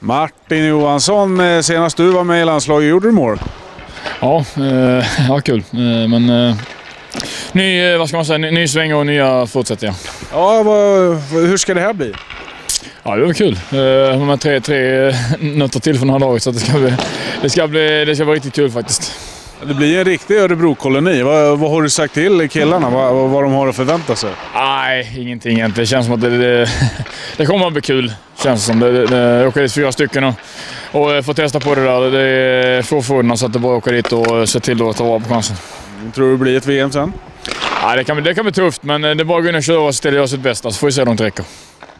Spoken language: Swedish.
Martin Johansson, senast du var med i landslaget gjorde du mål. Ja, kul. Men vad ska man säga, ny sväng och nya fortsättningar. Ja, hur ska det här bli? Ja, det var kul. De här tre nötter till för några dagar, så det ska bli riktigt kul faktiskt. Det blir en riktig Örebro-koloni. Vad har du sagt till killarna? Vad de har att förvänta sig? Nej, ingenting egentligen. Det känns som att det kommer att bli kul. Känns som jag åker dit 4 stycken och får testa på det där. Det är få förordna, så att det bara åka dit och se till att ta vara på chansen. Tror du det blir ett VM sen? Ja, det kan bli tufft, men det är bara att gå in och köra och ställa sitt bästa, så får vi se om det räcker.